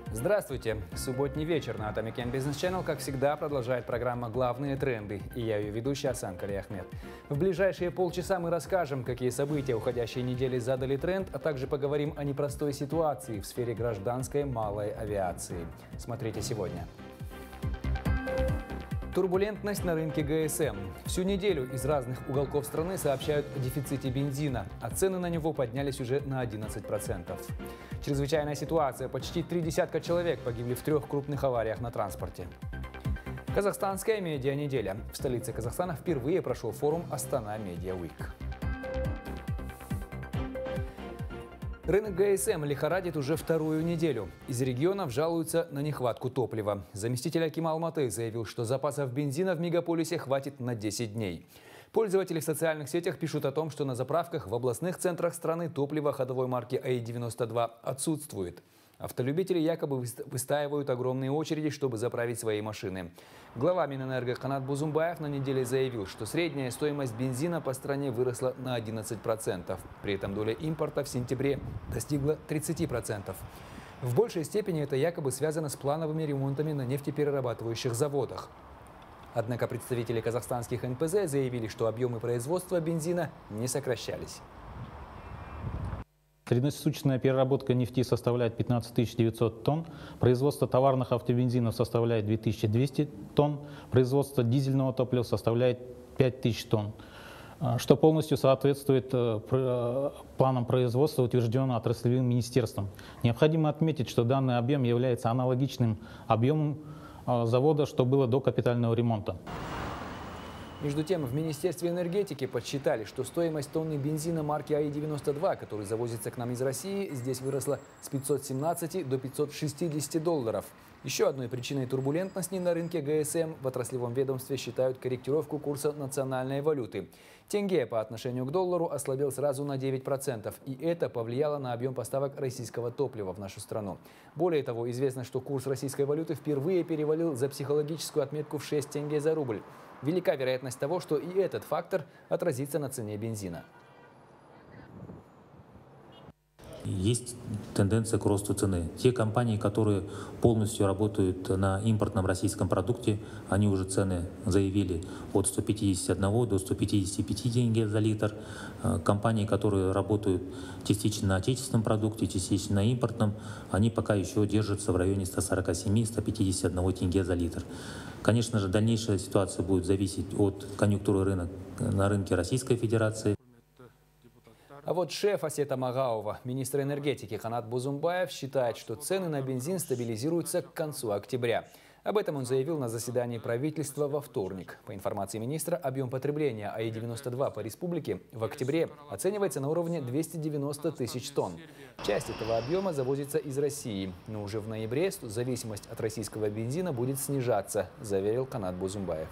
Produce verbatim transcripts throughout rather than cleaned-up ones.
Здравствуйте! Субботний вечер на Atomic Can Business Channel, как всегда, продолжает программа «Главные тренды». И я ее ведущий Асан Калиахмед. В ближайшие полчаса мы расскажем, какие события уходящей недели задали тренд, а также поговорим о непростой ситуации в сфере гражданской малой авиации. Смотрите сегодня. Турбулентность на рынке ГСМ. Всю неделю из разных уголков страны сообщают о дефиците бензина, а цены на него поднялись уже на одиннадцать процентов. Чрезвычайная ситуация. Почти три десятка человек погибли в трех крупных авариях на транспорте. Казахстанская медиа-неделя. В столице Казахстана впервые прошел форум Астана Медиа Уик. Рынок ГСМ лихорадит уже вторую неделю. Из регионов жалуются на нехватку топлива. Заместитель акима Алматы заявил, что запасов бензина в мегаполисе хватит на десять дней. Пользователи в социальных сетях пишут о том, что на заправках в областных центрах страны топливо ходовой марки А И девяносто два отсутствует. Автолюбители якобы выстаивают огромные очереди, чтобы заправить свои машины. Глава Минэнерго Канат Бузумбаев на неделе заявил, что средняя стоимость бензина по стране выросла на одиннадцать процентов. При этом доля импорта в сентябре достигла тридцати процентов. В большей степени это якобы связано с плановыми ремонтами на нефтеперерабатывающих заводах. Однако представители казахстанских Эн Пэ Зэ заявили, что объемы производства бензина не сокращались. Среднесуточная переработка нефти составляет пятнадцать тысяч девятьсот тонн, производство товарных автобензинов составляет две тысячи двести тонн, производство дизельного топлива составляет пять тысяч тонн, что полностью соответствует планам производства, утвержденным отраслевым министерством. Необходимо отметить, что данный объем является аналогичным объемом завода, что было до капитального ремонта. Между тем, в Министерстве энергетики подсчитали, что стоимость тонны бензина марки А И девяносто два, который завозится к нам из России, здесь выросла с пятисот семнадцати до пятисот шестидесяти долларов. Еще одной причиной турбулентности на рынке ГСМ в отраслевом ведомстве считают корректировку курса национальной валюты. Тенге по отношению к доллару ослабел сразу на девять процентов, и это повлияло на объем поставок российского топлива в нашу страну. Более того, известно, что курс российской валюты впервые перевалил за психологическую отметку в шесть тенге за рубль. Велика вероятность того, что и этот фактор отразится на цене бензина. Есть тенденция к росту цены. Те компании, которые полностью работают на импортном российском продукте, они уже цены заявили от ста пятидесяти одного до ста пятидесяти пяти тенге за литр. Компании, которые работают частично на отечественном продукте, частично на импортном, они пока еще держатся в районе ста сорока семи — ста пятидесяти одного тенге за литр. Конечно же, дальнейшая ситуация будет зависеть от конъюнктуры рынка на рынке Российской Федерации. А вот шеф Асета Магаова, министр энергетики Канат Бузумбаев, считает, что цены на бензин стабилизируются к концу октября. Об этом он заявил на заседании правительства во вторник. По информации министра, объем потребления А И девяносто два по республике в октябре оценивается на уровне двухсот девяноста тысяч тонн. Часть этого объема завозится из России, но уже в ноябре зависимость от российского бензина будет снижаться, заверил Канат Бузумбаев.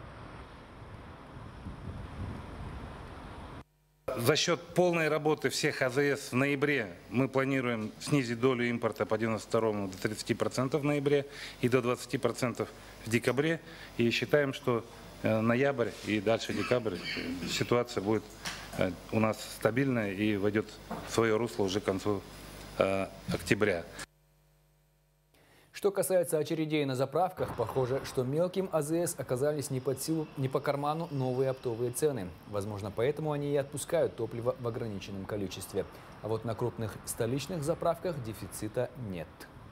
За счет полной работы всех А Зэ Эс в ноябре мы планируем снизить долю импорта по девяносто второму до тридцати процентов в ноябре и до двадцати процентов в декабре. И считаем, что ноябрь и дальше декабрь ситуация будет у нас стабильная и войдет в свое русло уже к концу октября. Что касается очередей на заправках, похоже, что мелким А Зэ Эс оказались не под силу, не по карману новые оптовые цены. Возможно, поэтому они и отпускают топливо в ограниченном количестве. А вот на крупных столичных заправках дефицита нет.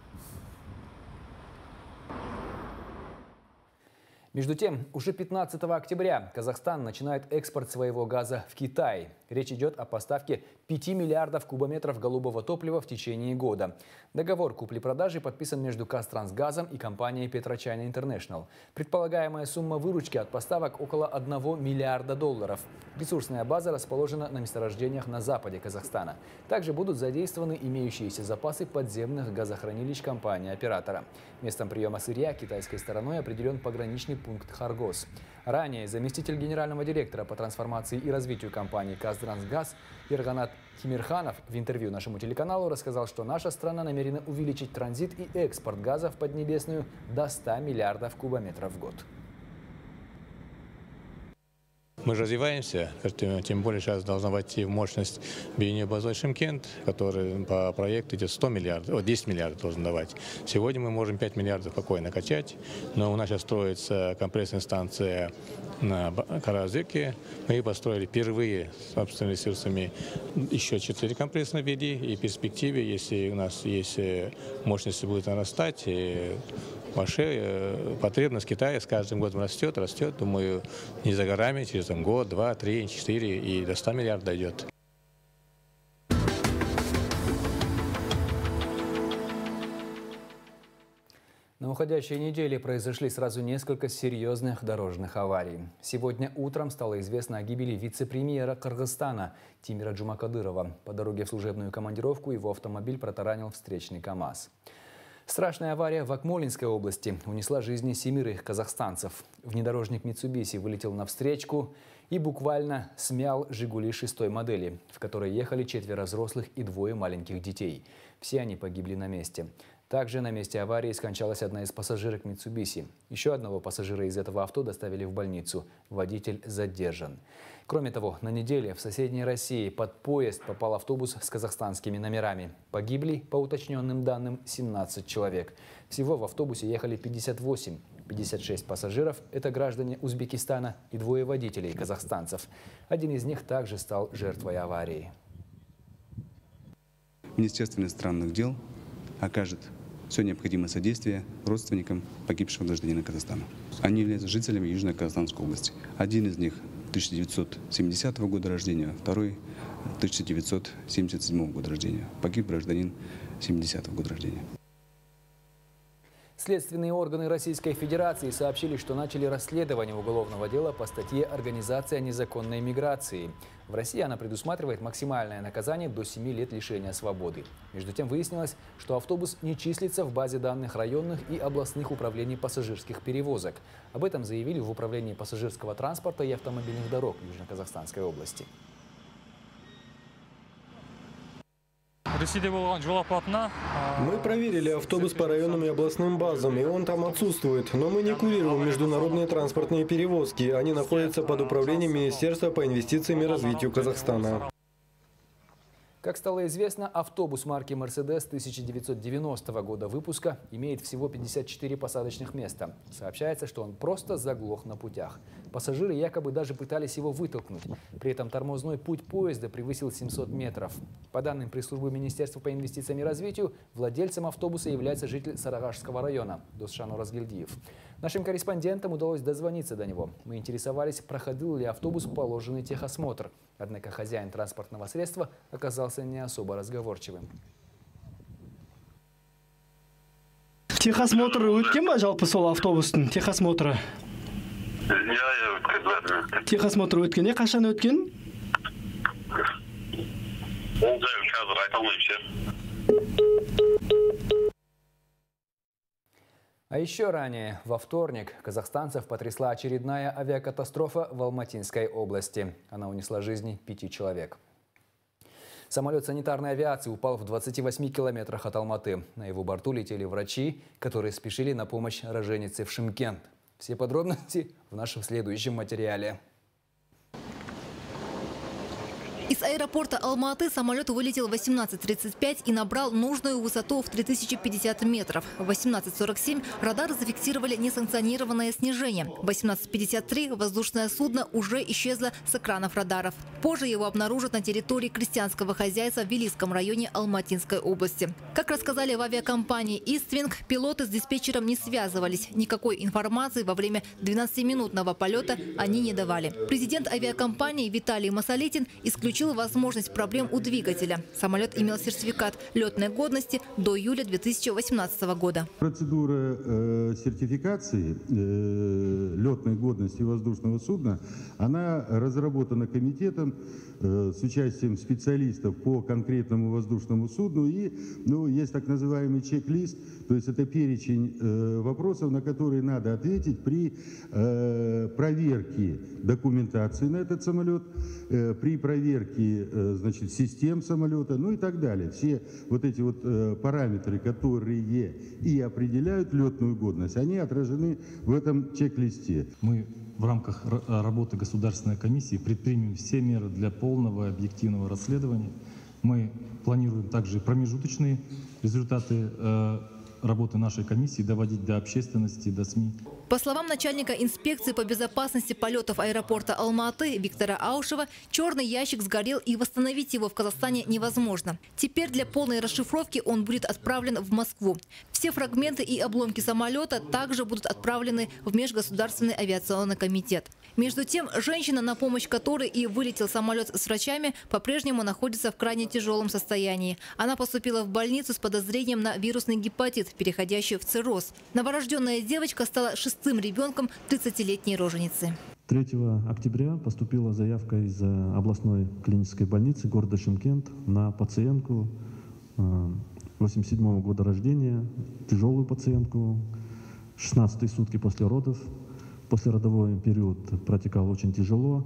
Между тем, уже пятнадцатого октября Казахстан начинает экспорт своего газа в Китай. Речь идет о поставке пяти миллиардов кубометров голубого топлива в течение года. Договор купли-продажи подписан между Казтрансгазом и компанией PetroChina International. Предполагаемая сумма выручки от поставок около одного миллиарда долларов. Ресурсная база расположена на месторождениях на западе Казахстана. Также будут задействованы имеющиеся запасы подземных газохранилищ компании-оператора. Местом приема сырья китайской стороной определен пограничный пункт Харгос. Ранее заместитель генерального директора по трансформации и развитию компании Казтрансгаз Ерганат Тимирханов в интервью нашему телеканалу рассказал, что наша страна намерена увеличить транзит и экспорт газа в Поднебесную до ста миллиардов кубометров в год. Мы же развиваемся, тем более сейчас должна войти в мощность бионебазой Шымкент, который по проекту идет сто миллиардов, о, десять миллиардов должен давать. Сегодня мы можем пять миллиардов спокойно качать, но у нас сейчас строится компрессная станция на Караазыке. Мы построили впервые собственными ресурсами еще четыре компрессные введи, и в перспективе, если у нас есть мощность будет нарастать, и вообще потребность Китая с каждым годом растет, растет. Думаю, не за горами, через там, год, два, три, четыре и до ста миллиардов дойдет. На уходящей неделе произошли сразу несколько серьезных дорожных аварий. Сегодня утром стало известно о гибели вице-премьера Кыргызстана Тимира Джумакадырова. По дороге в служебную командировку его автомобиль протаранил встречный КАМАЗ. Страшная авария в Акмолинской области унесла жизни семерых казахстанцев. Внедорожник Mitsubishi вылетел навстречку и буквально смял «Жигули» шестой модели, в которой ехали четверо взрослых и двое маленьких детей. Все они погибли на месте. Также на месте аварии скончалась одна из пассажирок Mitsubishi. Еще одного пассажира из этого авто доставили в больницу. Водитель задержан. Кроме того, на неделе в соседней России под поезд попал автобус с казахстанскими номерами. Погибли, по уточненным данным, семнадцать человек. Всего в автобусе ехали пятьдесят восемь. пятьдесят шесть пассажиров – это граждане Узбекистана и двое водителей казахстанцев. Один из них также стал жертвой аварии. Министерство иностранных дел окажет все необходимое содействие родственникам погибшего гражданина Казахстана. Они являются жителями Южно-Казахстанской области. Один из них тысяча девятьсот семидесятого года рождения, второй тысяча девятьсот семьдесят седьмого года рождения. Погиб гражданин семидесятого года рождения. Следственные органы Российской Федерации сообщили, что начали расследование уголовного дела по статье «Организация незаконной миграции». В России она предусматривает максимальное наказание до семи лет лишения свободы. Между тем выяснилось, что автобус не числится в базе данных районных и областных управлений пассажирских перевозок. Об этом заявили в Управлении пассажирского транспорта и автомобильных дорог Южно-Казахстанской области. Мы проверили автобус по районным и областным базам, и он там отсутствует. Но мы не курируем международные транспортные перевозки. Они находятся под управлением Министерства по инвестициям и развитию Казахстана. Как стало известно, автобус марки «Мерседес» тысяча девятьсот девяностого года выпуска имеет всего пятьдесят четыре посадочных места. Сообщается, что он просто заглох на путях. Пассажиры якобы даже пытались его вытолкнуть. При этом тормозной путь поезда превысил семьсот метров. По данным пресс-службы Министерства по инвестициям и развитию, владельцем автобуса является житель Сарагашского района Досшану Разгильдиев. Нашим корреспондентам удалось дозвониться до него. Мы интересовались, проходил ли автобус положенный техосмотр. Однако хозяин транспортного средства оказался не особо разговорчивым. Техосмотр өткен ба жалпы сол автобустың техосмотры? Техосмотр өткен, е қашан өткен? Ол жайын қазір айта алмаймын. А еще ранее, во вторник, казахстанцев потрясла очередная авиакатастрофа в Алматинской области. Она унесла жизни пяти человек. Самолет санитарной авиации упал в двадцати восьми километрах от Алматы. На его борту летели врачи, которые спешили на помощь роженице в Шымкент. Все подробности в нашем следующем материале. Из аэропорта Алматы самолет вылетел в восемнадцать тридцать пять и набрал нужную высоту в три тысячи пятьдесят метров. В восемнадцать сорок семь радары зафиксировали несанкционированное снижение. В восемнадцать пятьдесят три воздушное судно уже исчезло с экранов радаров. Позже его обнаружат на территории крестьянского хозяйства в Вилийском районе Алматинской области. Как рассказали в авиакомпании «Иствинг», пилоты с диспетчером не связывались. Никакой информации во время двенадцатиминутного полета они не давали. Президент авиакомпании Виталий Масалитин исключил возможность проблем у двигателя. Самолет имел сертификат летной годности до июля две тысячи восемнадцатого года. Процедура э, сертификации э, летной годности воздушного судна, она разработана комитетом э, с участием специалистов по конкретному воздушному судну. И ну, есть так называемый чек-лист, то есть это перечень э, вопросов, на которые надо ответить при э, проверке документации на этот самолет, э, при проверке значит, систем самолета, ну и так далее. Все вот эти вот э, параметры, которые и определяют летную годность, они отражены в этом чек-листе. Мы в рамках работы Государственной комиссии предпримем все меры для полного и объективного расследования. Мы планируем также промежуточные результаты работы нашей комиссии доводить до общественности, до СМИ. По словам начальника инспекции по безопасности полетов аэропорта Алма-Аты Виктора Аушева, черный ящик сгорел и восстановить его в Казахстане невозможно. Теперь для полной расшифровки он будет отправлен в Москву. Все фрагменты и обломки самолета также будут отправлены в Межгосударственный авиационный комитет. Между тем, женщина, на помощь которой и вылетел самолет с врачами, по-прежнему находится в крайне тяжелом состоянии. Она поступила в больницу с подозрением на вирусный гепатит, переходящий в цирроз. Новорожденная девочка стала шестым ребенком тридцатилетней роженицы. третьего октября поступила заявка из областной клинической больницы города Шымкент на пациентку восемьдесят седьмого года рождения, тяжелую пациентку, шестнадцатые сутки после родов. Послеродовой период протекал очень тяжело,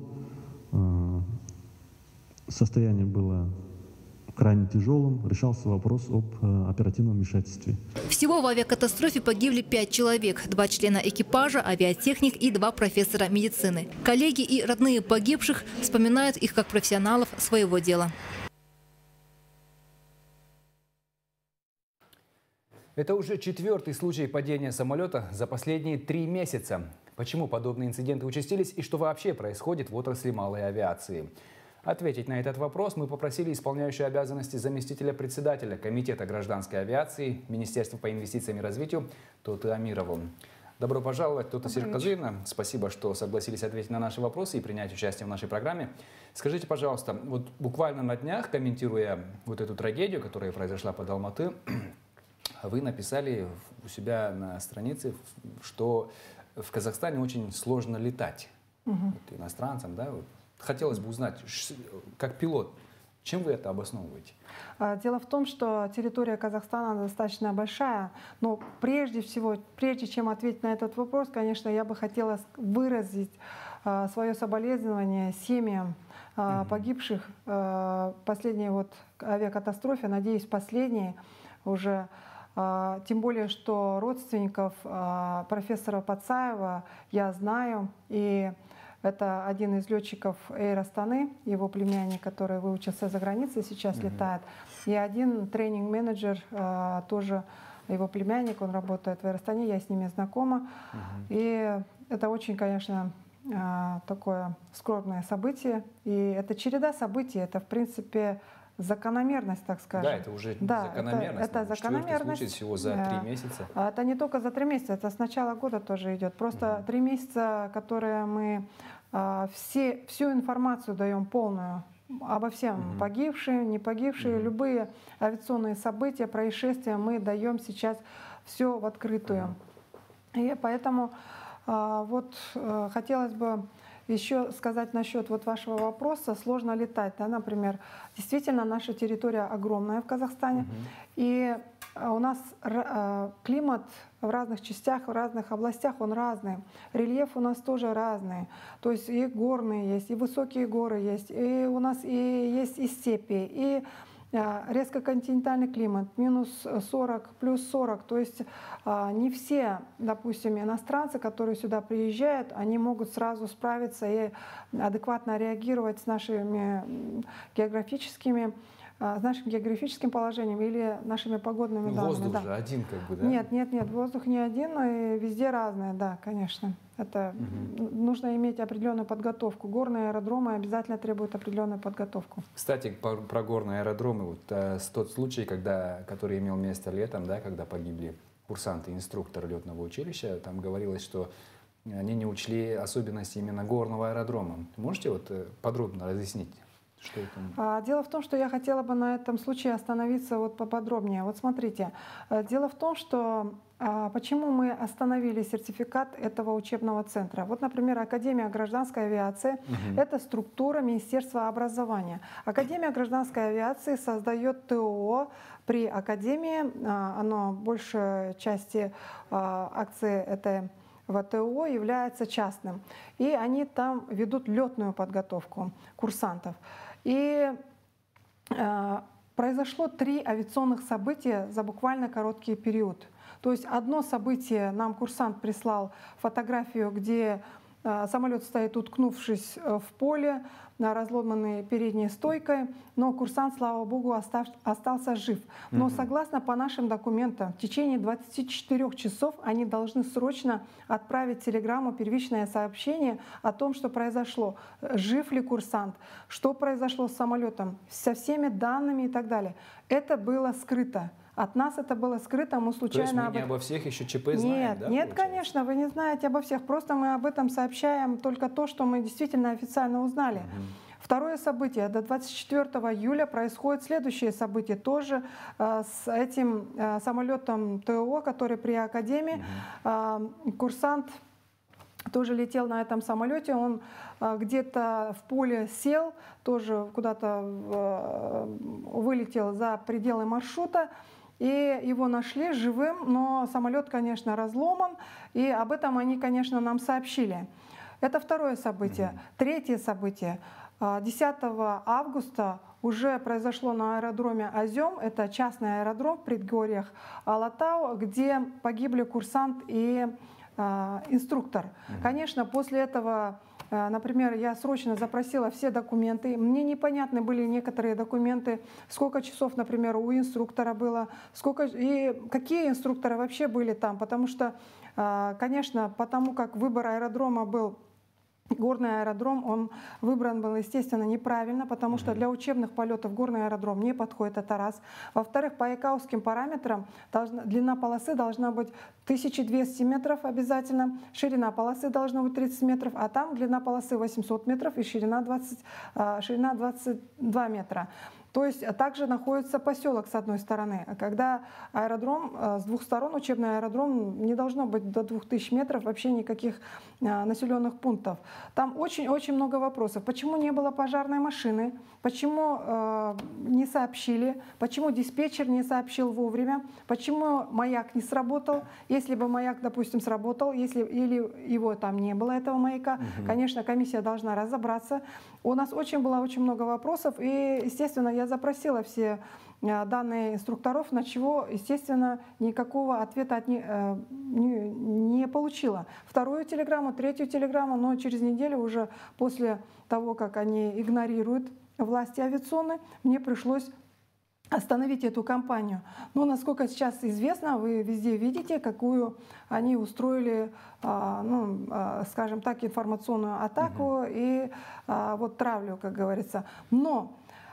состояние было крайне тяжелым, решался вопрос об оперативном вмешательстве. Всего в авиакатастрофе погибли пять человек, два члена экипажа, авиатехник и два профессора медицины. Коллеги и родные погибших вспоминают их как профессионалов своего дела. Это уже четвертый случай падения самолета за последние три месяца. Почему подобные инциденты участились и что вообще происходит в отрасли малой авиации? Ответить на этот вопрос мы попросили исполняющую обязанности заместителя председателя Комитета гражданской авиации Министерства по инвестициям и развитию Тоты Амирову. Добро пожаловать, Тота Серикказыевна. Спасибо, что согласились ответить на наши вопросы и принять участие в нашей программе. Скажите, пожалуйста, вот буквально на днях, комментируя вот эту трагедию, которая произошла под Алматы, вы написали у себя на странице, что в Казахстане очень сложно летать. Угу. Вот иностранцам, да? Вот. Хотелось бы узнать, как пилот, чем вы это обосновываете? Дело в том, что территория Казахстана достаточно большая, но прежде всего, прежде чем ответить на этот вопрос, конечно, я бы хотела выразить свое соболезнование семьям угу. погибших в последней вот авиакатастрофе, надеюсь, последней уже. Тем более, что родственников профессора Пацаева я знаю, и это один из летчиков Эйр Астаны, его племянник, который выучился за границей, сейчас mm-hmm. летает, и один тренинг-менеджер, тоже его племянник, он работает в Эйр Астане, я с ними знакома, mm-hmm. и это очень, конечно, такое скорбное событие, и это череда событий, это, в принципе, закономерность, так скажем. Да, это уже да, закономерность. Это, это закономерность. Случай всего за три месяца. Это не только за три месяца, это с начала года тоже идет. Просто три угу. месяца, которые мы а, все, всю информацию даем полную обо всем, угу. погибшие, не погибшие, угу. любые авиационные события, происшествия, мы даем сейчас все в открытую. Угу. И поэтому а, вот а, хотелось бы еще сказать насчет вот вашего вопроса, сложно летать, да, например. Действительно, наша территория огромная в Казахстане, uh-huh. и у нас климат в разных частях, в разных областях, он разный. Рельеф у нас тоже разный. То есть и горные есть, и высокие горы есть, и у нас и есть и степи, и резко континентальный климат, минус сорок, плюс сорок. То есть не все, допустим, иностранцы, которые сюда приезжают, они могут сразу справиться и адекватно реагировать с нашими географическими, с нашим географическим положением или нашими погодными данными. Воздух да. же один, как бы, да? Нет, нет, нет, воздух не один, и везде разное, да, конечно. Это угу. нужно иметь определенную подготовку. Горные аэродромы обязательно требуют определенную подготовку. Кстати, про, про горные аэродромы, вот э, тот случай, когда, который имел место летом, да, когда погибли курсанты, инструктор летного училища, там говорилось, что они не учли особенности именно горного аэродрома. Можете вот подробно разъяснить? Что это? Дело в том, что я хотела бы на этом случае остановиться вот поподробнее. Вот смотрите, дело в том, что почему мы остановили сертификат этого учебного центра. Вот, например, Академия гражданской авиации угу. – это структура Министерства образования. Академия гражданской авиации создает ТО при Академии, оно большей части акций этой ВТО является частным. И они там ведут летную подготовку курсантов. И э, произошло три авиационных события за буквально короткий период. То есть одно событие, нам курсант прислал фотографию, где Самолет стоит, уткнувшись в поле, разломанный передней стойкой, но курсант, слава богу, остав, остался жив. Но согласно по нашим документам, в течение двадцати четырёх часов они должны срочно отправить телеграмму, первичное сообщение о том, что произошло, жив ли курсант, что произошло с самолетом, со всеми данными и так далее. Это было скрыто. От нас это было скрыто, мы случайно... То есть мы не обо всех еще ЧП знаем, Нет, да, нет, конечно, вы не знаете обо всех. Просто мы об этом сообщаем только то, что мы действительно официально узнали. Угу. Второе событие. До двадцать четвёртого июля происходит следующее событие. Тоже э, с этим э, самолетом ТО, который при Академии. Угу. Э, курсант тоже летел на этом самолете. Он э, где-то в поле сел, тоже куда-то э, вылетел за пределы маршрута. И его нашли живым, но самолет, конечно, разломан, и об этом они, конечно, нам сообщили. Это второе событие. Третье событие. десятого августа уже произошло на аэродроме Азем, это частный аэродром в предгорьях Алатау, где погибли курсант и э, инструктор. Конечно, после этого... Например, я срочно запросила все документы. Мне непонятны были некоторые документы, сколько часов, например, у инструктора было, сколько и какие инструкторы вообще были там. Потому что, конечно, потому как выбор аэродрома был, горный аэродром, он выбран был, естественно, неправильно, потому что для учебных полетов горный аэродром не подходит, это раз. Во-вторых, по икаовским параметрам должна, длина полосы должна быть тысяча двести метров обязательно, ширина полосы должна быть тридцать метров, а там длина полосы восемьсот метров и ширина двадцать, ширина двадцать два метра. То есть также находится поселок с одной стороны. Когда аэродром с двух сторон, учебный аэродром, не должно быть до двух тысяч метров вообще никаких населенных пунктов. Там очень-очень много вопросов. Почему не было пожарной машины? Почему э, не сообщили? Почему диспетчер не сообщил вовремя? Почему маяк не сработал? Если бы маяк, допустим, сработал, если или его там не было, этого маяка, угу. Конечно, комиссия должна разобраться. У нас очень было очень много вопросов, и, естественно, я запросила все данные инструкторов, на чего, естественно, никакого ответа от не, не, не получила. Вторую телеграмму, третью телеграмму, но через неделю уже после того, как они игнорируют власти авиационные, мне пришлось остановить эту кампанию. Но, насколько сейчас известно, вы везде видите, какую они устроили, ну, скажем так, информационную атаку угу. и вот травлю, как говорится. Но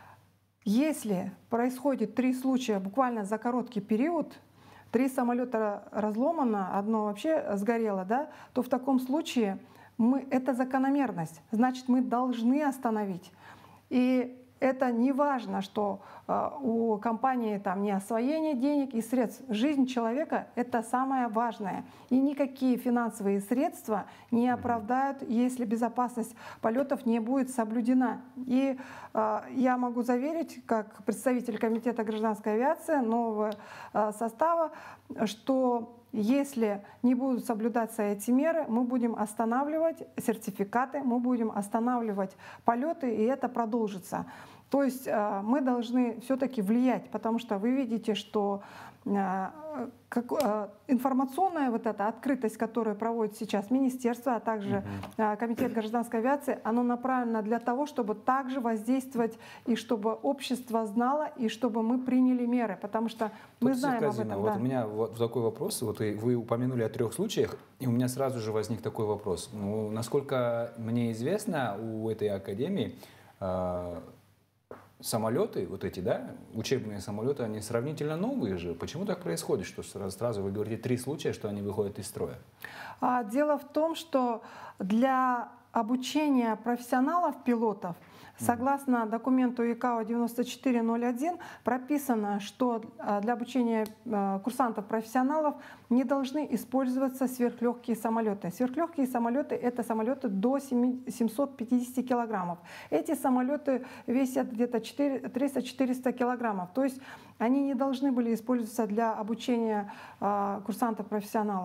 если происходит три случая буквально за короткий период, три самолета разломано, одно вообще сгорело, да, то в таком случае мы, это закономерность. Значит, мы должны остановить. И это не важно, что э, у компании там не освоение денег и средств. Жизнь человека — это самое важное. И никакие финансовые средства не оправдают, если безопасность полетов не будет соблюдена. И э, я могу заверить, как представитель Комитета гражданской авиации нового э, состава, что если не будут соблюдаться эти меры, мы будем останавливать сертификаты, мы будем останавливать полеты, и это продолжится. То есть мы должны все-таки влиять, потому что вы видите, что информационная вот эта открытость, которую проводит сейчас министерство, а также uh-huh. Комитет гражданской авиации, оно направлено для того, чтобы также воздействовать и чтобы общество знало, и чтобы мы приняли меры, потому что мы Тут знаем об этом. Вот да. у меня вот такой вопрос, вот вы упомянули о трех случаях, и у меня сразу же возник такой вопрос. Ну, насколько мне известно, у этой академии э, самолеты, вот эти, да, учебные самолеты, они сравнительно новые же. Почему так происходит, что сразу, сразу вы говорите три случая, что они выходят из строя? А, дело в том, что для обучения профессионалов-пилотов, согласно документу ИКАО девяносто четыре ноль один, прописано, что для обучения курсантов-профессионалов не должны использоваться сверхлегкие самолеты. Сверхлегкие самолеты — это самолеты до семисот пятидесяти килограммов. Эти самолеты весят где-то триста-четыреста килограммов. То есть они не должны были использоваться для обучения курсантов-профессионалов.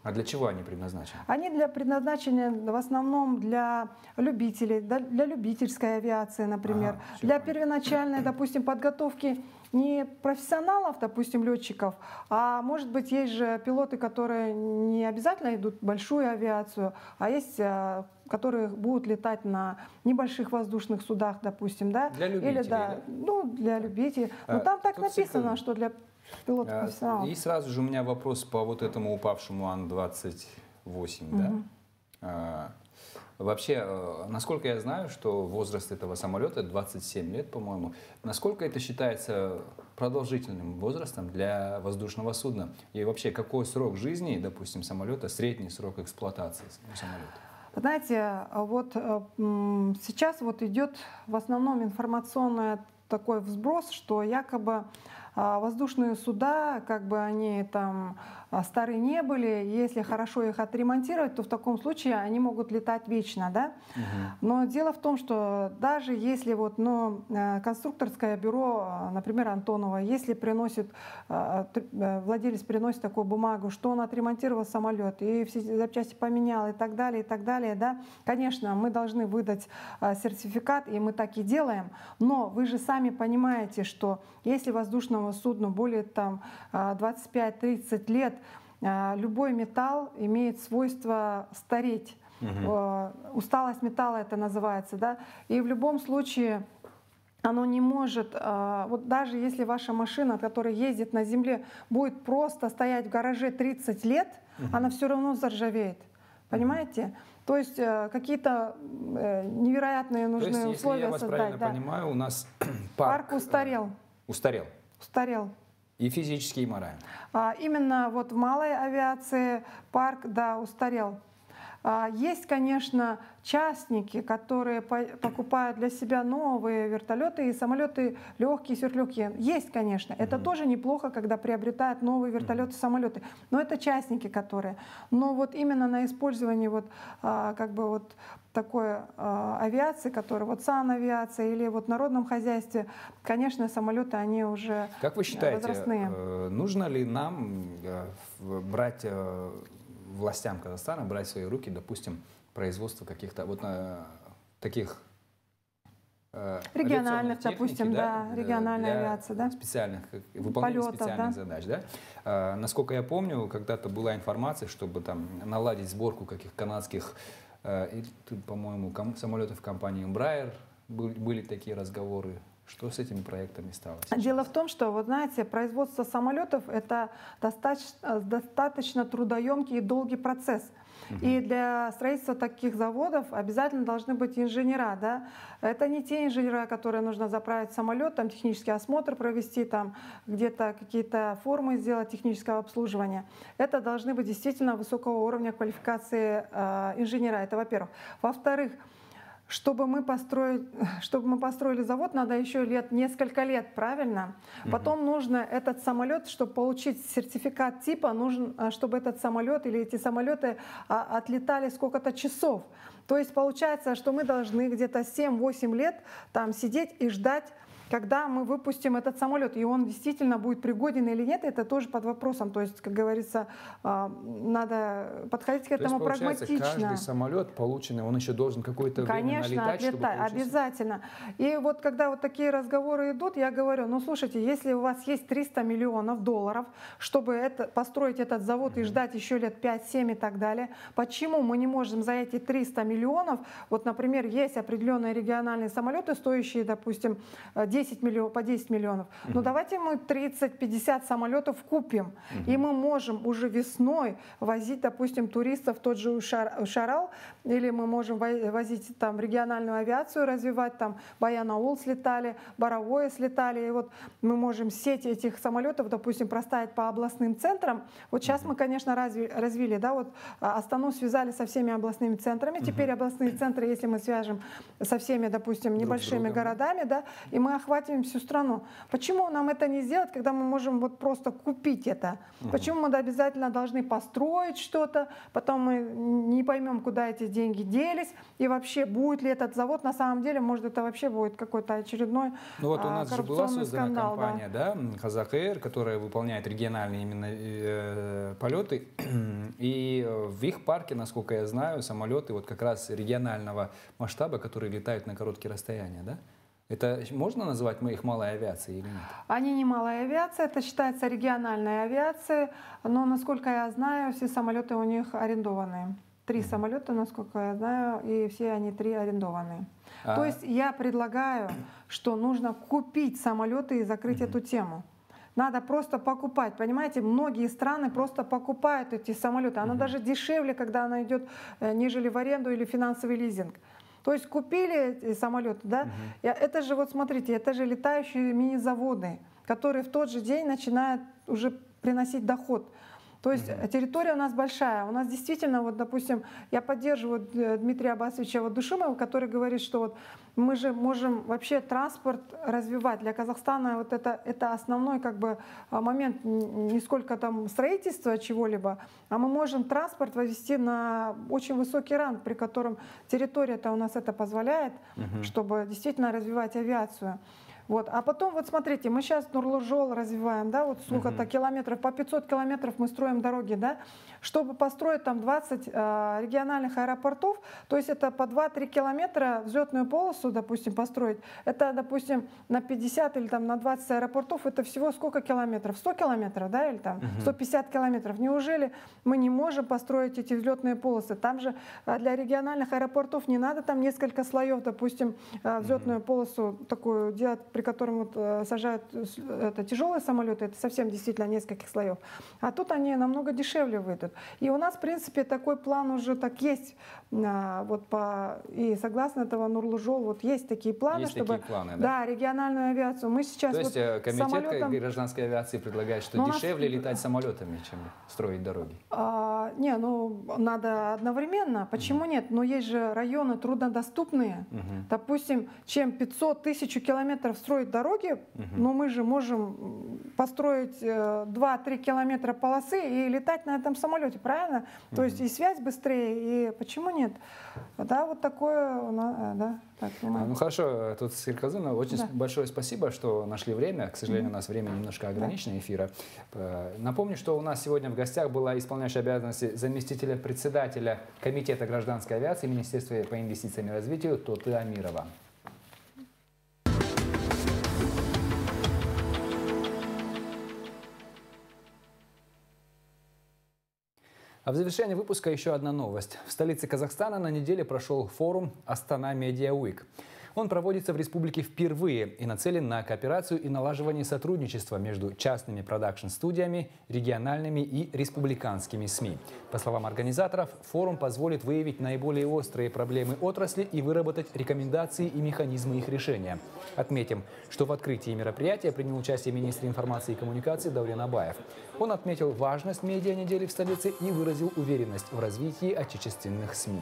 А для чего они предназначены? Они для предназначены в основном для любителей, для любительской авиации, например, ага, для первоначальной, допустим, подготовки не профессионалов, допустим, летчиков, а может быть есть же пилоты, которые не обязательно идут в большую авиацию, а есть, которые будут летать на небольших воздушных судах, допустим, да? Для любителей, или, да, да? Ну, для любителей. Но а, там так написано, что для пилотов профессионалов. И сразу же у меня вопрос по вот этому упавшему Ан двадцать восемь, угу. да? А, вообще, насколько я знаю, что возраст этого самолета двадцать семь лет, по-моему, насколько это считается продолжительным возрастом для воздушного судна? И вообще, какой срок жизни, допустим, самолета, средний срок эксплуатации самолета? Знаете, вот сейчас вот идет в основном информационный такой взброс, что якобы воздушные суда, как бы они там старые не были, если хорошо их отремонтировать, то в таком случае они могут летать вечно, да? Угу. Но дело в том, что даже если вот, ну, конструкторское бюро, например, Антонова, если приносит, владелец приносит такую бумагу, что он отремонтировал самолет и все запчасти поменял и так далее, и так далее, да, конечно, мы должны выдать сертификат, и мы так и делаем, но вы же сами понимаете, что если воздушному судну более там двадцать пять тридцать лет, любой металл имеет свойство стареть. Угу. Усталость металла это называется, да? И в любом случае оно не может, вот даже если ваша машина, которая ездит на земле, будет просто стоять в гараже тридцать лет, угу. она все равно заржавеет. Понимаете? Угу. То есть какие-то невероятные нужны То есть, условия если я вас создать. правильно да. понимаю, у нас парк, парк устарел. Устарел. Устарел. И физически, и морально. А, именно вот в малой авиации парк, да, устарел. А, есть, конечно, частники, которые по покупают для себя новые вертолеты и самолеты легкие, сверхлегкие. Есть, конечно. Это mm-hmm. тоже неплохо, когда приобретают новые вертолеты, mm-hmm. самолеты. Но это частники, которые. Но вот именно на использовании вот, а, как бы вот такой э, авиации, которая вот санавиация или вот в народном хозяйстве, конечно, самолеты, они уже Как вы считаете, возрастные. Э, нужно ли нам э, брать, э, властям Казахстана, брать в свои руки, допустим, производство каких-то вот э, таких э, региональных, техники, допустим, да, да региональная авиация, да? Специальных, выполнения Полетов, специальных да? задач, да? Э, насколько я помню, когда-то была информация, чтобы там наладить сборку каких канадских И тут, по-моему, самолетов компании Embraer были такие разговоры. Что с этими проектами стало сейчас? Дело в том, что, вот знаете, производство самолетов — это достаточно, достаточно трудоемкий и долгий процесс. Угу. И для строительства таких заводов обязательно должны быть инженера. Да? Это не те инженера, которые нужно заправить в самолет, там, технический осмотр провести, там, где-то какие-то формы сделать технического обслуживания. Это должны быть действительно высокого уровня квалификации э, инженера. Это во-первых. Во-вторых, Чтобы мы, построить, чтобы мы построили завод, надо еще лет, несколько лет, правильно? Угу. Потом нужно этот самолет, чтобы получить сертификат типа, нужно, чтобы этот самолет или эти самолеты отлетали сколько-то часов. То есть получается, что мы должны где-то семь-восемь лет там сидеть и ждать, когда мы выпустим этот самолет, и он действительно будет пригоден или нет, это тоже под вопросом. То есть, как говорится, надо подходить к этому прагматично. То есть, получается, каждый самолет полученный, он еще должен какое-то время налетать, Конечно, отлетать, обязательно. И вот когда вот такие разговоры идут, я говорю, ну слушайте, если у вас есть триста миллионов долларов, чтобы это, построить этот завод и ждать еще лет пять-семь и так далее, почему мы не можем за эти триста миллионов, вот, например, есть определенные региональные самолеты, стоящие, допустим, десять миллионов, по десять миллионов. Uh-huh. Но давайте мы тридцать-пятьдесят самолетов купим, uh-huh. и мы можем уже весной возить, допустим, туристов в тот же Ушарал, или мы можем возить там региональную авиацию, развивать, там Баян-Аул слетали, Боровое слетали, и вот мы можем сеть этих самолетов, допустим, проставить по областным центрам. Вот сейчас uh-huh. мы, конечно, развили, развили, да, вот Астану связали со всеми областными центрами, теперь теперь областные центры, если мы свяжем со всеми, допустим, небольшими городами, да, и мы охватим всю страну. Почему нам это не сделать, когда мы можем вот просто купить это? Угу. Почему мы обязательно должны построить что-то, потом мы не поймем, куда эти деньги делись, и вообще будет ли этот завод, на самом деле, может, это вообще будет какой-то очередной ну вот у нас же была создана скандал, компания, да, да Казах-Эйр, которая выполняет региональные именно э, полеты, и в их парке, насколько я знаю, самолеты вот как раз регионального масштаба, которые летают на короткие расстояния, да? Это можно называть их малой авиацией или нет? Они не малая авиация, это считается региональной авиацией, но, насколько я знаю, все самолеты у них арендованные. Три mm-hmm. самолета, насколько я знаю, и все они три арендованные. А... То есть я предлагаю, что нужно купить самолеты и закрыть mm-hmm. эту тему. Надо просто покупать, понимаете, многие страны просто покупают эти самолеты. Оно mm-hmm. даже дешевле, когда оно идет, нежели в аренду или финансовый лизинг. То есть купили эти самолеты, да? Угу. Это же, вот смотрите, это же летающие мини-заводы, которые в тот же день начинают уже приносить доход. То есть угу. территория у нас большая. У нас действительно, вот, допустим, я поддерживаю Дмитрия Аббасовича вот Душимова, который говорит, что вот мы же можем вообще транспорт развивать. Для Казахстана вот это, это основной как бы момент, не сколько там строительства чего-либо, а мы можем транспорт вывести на очень высокий ранг, при котором территория-то у нас это позволяет, угу. чтобы действительно развивать авиацию. Вот. А потом, вот смотрите, мы сейчас Нурлы-Жол развиваем, да, вот сколько-то uh-huh. километров, по пятьсот километров мы строим дороги, да, чтобы построить там двадцать э, региональных аэропортов, то есть это по два-три километра взлетную полосу, допустим, построить, это, допустим, на пятьдесят или там на двадцать аэропортов, это всего сколько километров? сто километров, да, или там uh-huh. сто пятьдесят километров. Неужели мы не можем построить эти взлетные полосы? Там же для региональных аэропортов не надо там несколько слоев, допустим, взлетную uh-huh. полосу такую делать, при котором вот, э, сажают это, тяжелые самолеты, это совсем действительно нескольких слоев. А тут они намного дешевле выйдут. И у нас, в принципе, такой план уже так есть. А, вот по, и согласно этого Нурлы-Жол, вот есть такие планы, есть чтобы такие планы, да? Да, региональную авиацию. Мы сейчас То есть вот комитет самолетом... гражданской авиации предлагает, что Но дешевле нас... летать самолетами, чем строить дороги? А, не, ну надо одновременно. Почему uh-huh. нет? Но есть же районы труднодоступные. Uh-huh. Допустим, чем пятьсот тысяч километров строить дороги, uh-huh. но мы же можем построить э, два-три километра полосы и летать на этом самолете, правильно? Uh-huh. То есть и связь быстрее, и почему нет? Да, вот такое у нас, да. Так, ну хорошо, тут Серказына, очень да. большое спасибо, что нашли время. К сожалению, mm-hmm. у нас время немножко ограничено эфира. Напомню, что у нас сегодня в гостях была исполняющая обязанности заместителя председателя Комитета гражданской авиации Министерства по инвестициям и развитию Тоты Амирова. А в завершении выпуска еще одна новость. В столице Казахстана на неделе прошел форум «Астана Медиа Уик». Он проводится в республике впервые и нацелен на кооперацию и налаживание сотрудничества между частными продакшн-студиями, региональными и республиканскими СМИ. По словам организаторов, форум позволит выявить наиболее острые проблемы отрасли и выработать рекомендации и механизмы их решения. Отметим, что в открытии мероприятия принял участие министр информации и коммуникации Даурен Абаев. Он отметил важность медиа-недели в столице и выразил уверенность в развитии отечественных СМИ.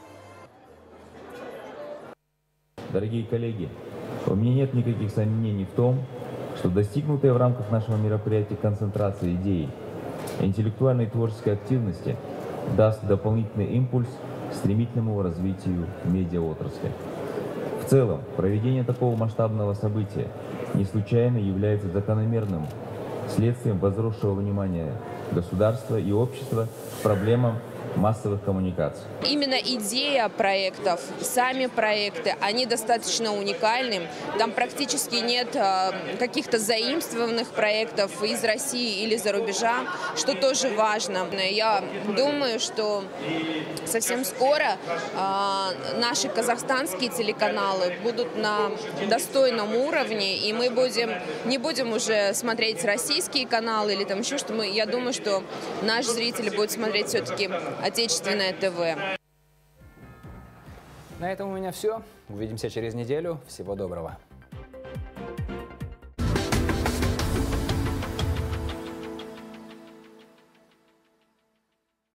Дорогие коллеги, у меня нет никаких сомнений в том, что достигнутая в рамках нашего мероприятия концентрация идей и интеллектуальной и творческой активности даст дополнительный импульс к стремительному развитию медиаотрасли. В целом, проведение такого масштабного события не случайно является закономерным следствием возросшего внимания государства и общества к проблемам массовых коммуникаций. Именно идея проектов, сами проекты, они достаточно уникальны. Там практически нет э, каких-то заимствованных проектов из России или за рубежа, что тоже важно. Я думаю, что совсем скоро э, наши казахстанские телеканалы будут на достойном уровне, и мы будем, не будем уже смотреть российские каналы или там еще что. Мы, я думаю, что наш зритель будет смотреть все-таки отечественное ТВ. На этом у меня все. Увидимся через неделю. Всего доброго.